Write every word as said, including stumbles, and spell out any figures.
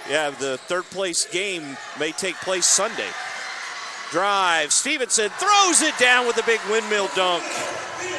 Yeah, the third place game may take place Sunday. Drive, Stevenson throws it down with a big windmill dunk.